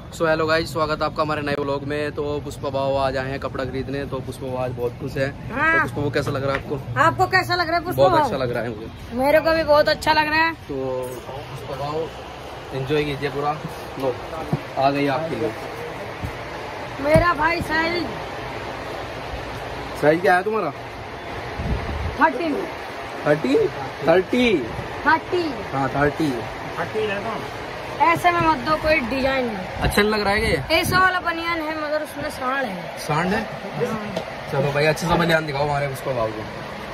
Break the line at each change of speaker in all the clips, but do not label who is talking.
So hello guys, स्वागत है आपका हमारे नए व्लॉग में। तो पुष्पा भाव आज आए हैं कपड़ा खरीदने। तो पुष्पा भाव आज बहुत खुश है। तो पुष्पा वो कैसा लग रहा है आपको?
आपको कैसा लग रहा है पुष्पा?
बहुत अच्छा लग रहा है मुझे।
मेरे को भी बहुत अच्छा लग रहा है।
तो पुष्पा भाव एंजॉय कीजिए पूरा। लो आ गई आपके लिए
मेरा भाई साइज
क्या है तुम्हारा?
13
30 हाँ 30।
ऐसे में मत दो, कोई डिजाइन नहीं।
अच्छा लग रहा है क्या?
ऐसा वाला बनियान है मगर उसमें सांड है।
सांड है? चलो भाई अच्छे सा बनियान दिखाओ हमारे पुष्पा भाव को।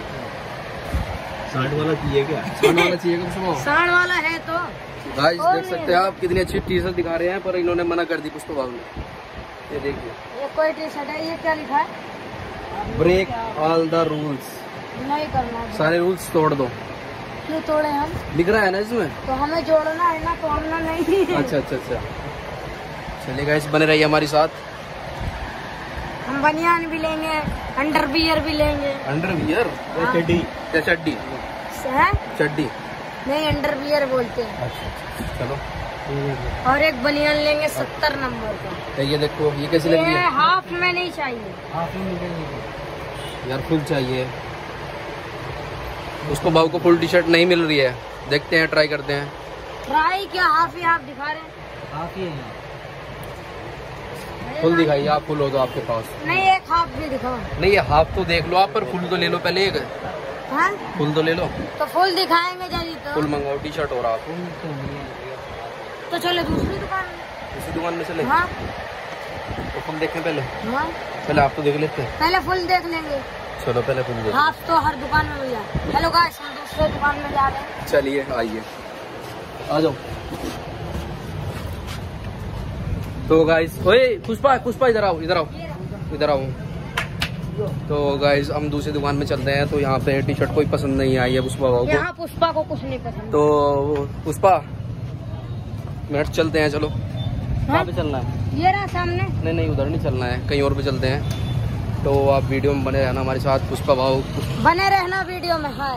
सांड वाला चाहिए क्या?
सांड वाला चाहिए क्या पुष्पा भाव?
सांड वाला है तो
गाइस देख सकते हैं आप कितनी अच्छी टी शर्ट दिखा रहे हैं, पर इन्होंने मना कर दी पुष्पा भाव ने। ये देखिए,
ये कोई टी शर्ट है। ये क्या लिखा है?
Break all the rules.
नहीं करना है।
सारे रूल्स तोड़ दो।
क्यों तोड़े हम?
लिख रहा है ना इसमें।
तो हमें जोड़ना है ना, तोड़ना नहीं।
अच्छा। चलिए गाइस बने रहिए हमारे साथ।
हम बनियान भी लेंगे, अंडरवियर भी लेंगे।
अंडरवियर?
चड्डी।
क्या चड्डी?
है?
चड्डी
नहीं, अंडरवियर बोलते हैं।
अच्छा चलो।
और एक बनियान लेंगे 70 नंबर का।
ये देखो, ये कैसी लग रही
ये
है?
हाफ में नहीं चाहिए।
यार फुल चाहिए। उसको भाव को फुल टी शर्ट नहीं मिल रही है। देखते हैं, ट्राई करते हैं।
ट्राई क्या, हाफ ही हाफ दिखा रहे हैं।
हाफ ही है।
फुल दिखाइए आप, फुल हो तो आपके पास।
नहीं, एक हाफ भी दिखाओ।
नहीं ये हाफ तो देख लो आप, पर फुल तो ले लो पहले। एक
हाँ?
फुल तो ले लो।
तो फुल दिखाएंगे जल्दी तो।
फुल मंगाओ, टी शर्ट हो रहा आपको।
तो चलो दूसरी दुकान में।
इसी दुकान में चले।
हाँ
तो फुल देखें पहले।
हाँ,
पहले आप तो देख लेते हैं।
पहले फुल देख लेंगे।
चलो पहले फुल देख।
हाफ तो हर दुकान में मिल जाए। हेलो गाइस, हम दूसरे दुकान में जा रहे हैं।
चलिए आइए, आ जाओ। तो गाइस, ओए पुष्पा इधर आओ। तो गाइस हम दूसरी दुकान में चलते हैं। तो यहाँ पे टी शर्ट कोई पसंद नहीं आई है पुष्पा भाव को।
यहाँ पुष्पा को कुछ नहीं पसंद।
तो पुष्पा मिनट चलते हैं, चलो। कहाँ पे चलना है?
ये रहा सामने।
नहीं उधर नहीं चलना है, कहीं और पे चलते हैं। तो आप वीडियो में बने रहना हमारे साथ। पुष्पा भाव
बने रहना वीडियो में। हाय।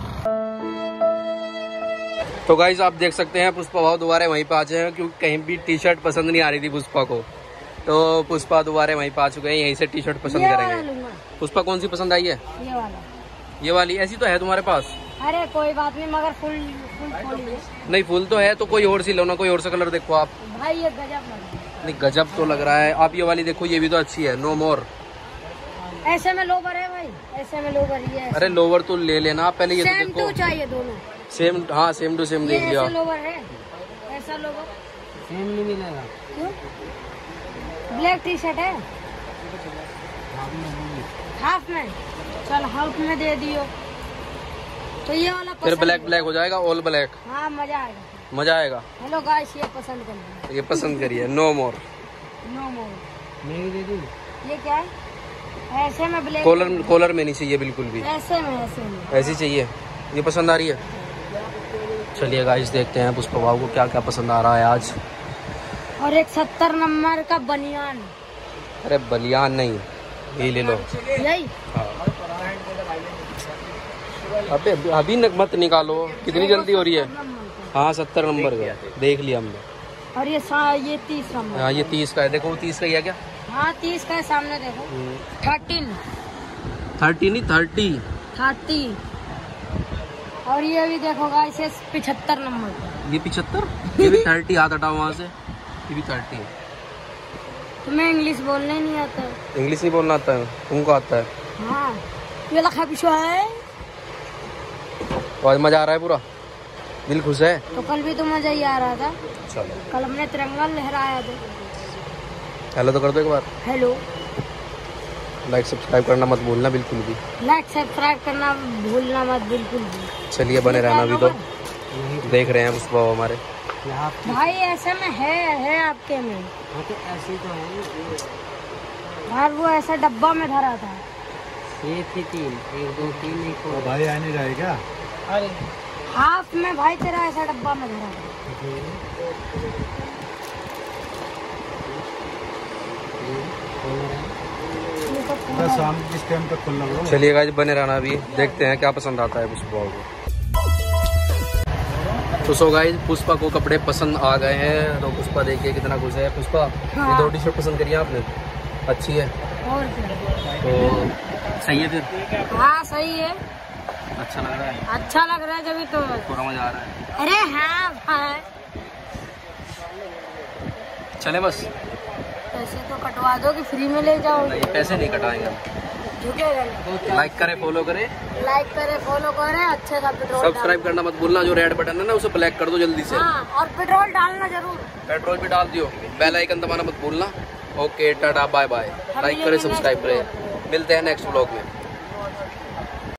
तो गाइस आप देख सकते हैं पुष्पा भाव दोबारा वहीं पे आ चुके हैं, क्योंकि कहीं भी टी शर्ट पसंद नहीं आ रही थी पुष्पा को। तो पुष्पा दोबारा वहीं पे आ चुके हैं, यहीं से टी शर्ट पसंद करेंगे। पुष्पा कौन सी पसंद आई है? ये वाली। ऐसी तो है तुम्हारे पास?
अरे कोई बात नहीं, मगर फुल
नहीं फुल तो है, तो कोई और सी लो ना, कोई और सा कलर देखो आप।
भाई ये गजब लग।
नहीं गजब तो लग रहा है। आप ये वाली देखो, ये भी तो अच्छी है, नो मोर।
ऐसे में लोवर है भाई, ऐसे में लोवर ही है।
अरे लोवर तो ले लेना पहले। ये
सेम
तो देखो,
टू चाहिए दोनों।
सेम। हाँ सेम टू सेम देख लिया।
ऐसा लोवर है, ऐसा लोवर
सेम नहीं मिलेगा।
क्यों? ब्लैक टी शर्ट है हाफ में। चल हाफ में दे दियो। तो ये वाला
फिर
पसंद
ब्लैक हो जाएगा, ऑल ब्लैक।
हाँ मजा आएगा।
हेलो
गाइस, ये पसंद कर।
ये पसंद करिए, नो मोर।
नो मोर।
मेरी दे दी।
ये क्या है? ऐसे में ब्लैक।
कॉलर में नहीं चाहिए बिल्कुल भी।
ऐसे में
ऐसी चाहिए। ये पसंद आ रही है। चलिए गाइस देखते हैं पुष्पा भाव को क्या क्या पसंद आ रहा है आज।
और एक 70 नंबर का बनियान।
अरे बलियान नहीं, ये ले लो।
यही?
अभी मत निकालो, कितनी जल्दी हो रही है। हाँ 70 नंबर का देख लिया हमने।
और ये 30 नंबर।
हाँ ये 30 का है। देखो 30 का ही है क्या?
हाँ 30 का है, सामने देखो।
30।
और ये भी देखो गाइस, 75 नंबर का।
ये 75। ये भी 30। हाथ हटाओ वहाँ से। ये भी 30 है।
तुम्हें इंग्लिश बोलने नहीं आता है?
इंग्लिश नहीं बोलना आता है? तुमको आता है?
हाँ। ये लखा पिछुआ है।
तो आज मजा आ रहा है पूरा, दिल खुश है।
तो कल भी तो मजा ही आ रहा था।
चलो
कल हमने तिरंगा लहराया था।
हेलो तो कर दो एक बार।
हेलो।
लाइक सब्सक्राइब करना मत भूलना बिल्कुल भी।
लाइक सब्सक्राइब करना भूलना मत बिल्कुल भी।
चलिए बने रहना। अभी तो देख रहे हैं पुष्पा हमारे।
भाई ऐसे में है आपके में।
तो ऐसी तो है
यार, वो ऐसा डब्बा में धरा था।
ये थी 3, 1 2 3 1 और भाई आ नहीं रहेगा।
अरे हाफ में भाई तेरा ऐसा डब्बा में धरा था।
शाम किस टाइम तक खुलना होगा?
चलिए गाइस बने रहना। अभी देखते हैं क्या पसंद आता है पुष्पा को। तो सो गाइस पुष्पा को कपड़े पसंद आ गए हैं। तो पुष्पा देखिए कितना खुश है। पुष्पा ये 2 टी शर्ट पसंद करी आपने, अच्छी है
और क्या?
तो सही है फिर।
हाँ सही है,
अच्छा लग रहा है,
अच्छा लग रहा है जब तो।
थोड़ा मजा आ रहा है।
अरे हाँ भाई,
चले बस।
पैसे तो कटवा दो कि फ्री में ले जाओ।
नहीं पैसे नहीं कटाएंगे हम।
झुकेगा।
लाइक करे, फॉलो करे,
लाइक करे, फॉलो करे, अच्छे सा पेट्रोल
सब्सक्राइब करना मत भूलना। जो रेड बटन है ना उसे ब्लैक कर दो जल्दी से।
हाँ, और पेट्रोल डालना जरूर।
पेट्रोल भी डाल दियो, बेल आइकन दबाना मत भूलना। Okay tata bye bye. Like करे, सब्सक्राइब करे, मिलते हैं नेक्स्ट व्लॉग में।